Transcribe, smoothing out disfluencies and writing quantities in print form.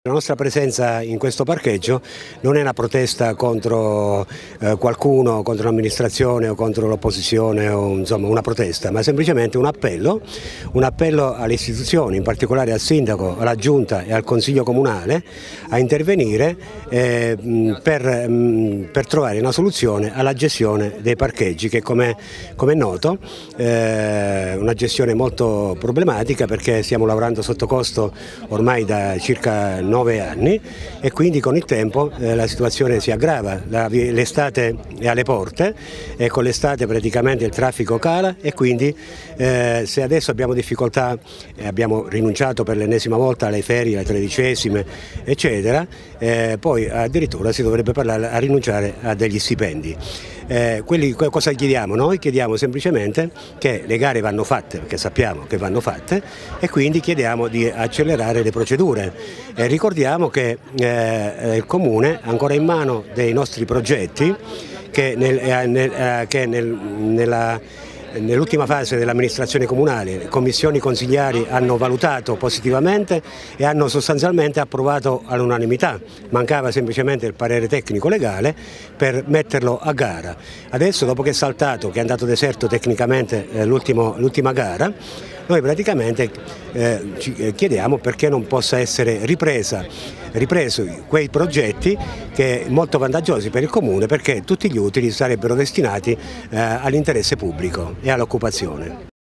La nostra presenza in questo parcheggio non è una protesta contro qualcuno, contro l'amministrazione o contro l'opposizione o insomma una protesta, ma semplicemente un appello alle istituzioni, in particolare al sindaco, alla giunta e al consiglio comunale a intervenire per trovare una soluzione alla gestione dei parcheggi che come è noto è una gestione molto problematica perché stiamo lavorando sotto costo ormai da circa 9 anni e quindi con il tempo la situazione si aggrava, l'estate è alle porte e con l'estate praticamente il traffico cala e quindi se adesso abbiamo difficoltà, abbiamo rinunciato per l'ennesima volta alle ferie, alle tredicesime eccetera, poi addirittura si dovrebbe parlare a rinunciare a degli stipendi. Cosa chiediamo? Noi chiediamo semplicemente che le gare vanno fatte, perché sappiamo che vanno fatte, e quindi chiediamo di accelerare le procedure. Ricordiamo che il Comune ha ancora in mano dei nostri progetti che nell'ultima fase dell'amministrazione comunale le commissioni consigliari hanno valutato positivamente e hanno sostanzialmente approvato all'unanimità. Mancava semplicemente il parere tecnico legale per metterlo a gara. Adesso, dopo che è saltato, che è andato deserto tecnicamente l'ultima gara, noi praticamente ci chiediamo perché non possa essere ripreso quei progetti che molto vantaggiosi per il Comune, perché tutti gli utili sarebbero destinati all'interesse pubblico e all'occupazione.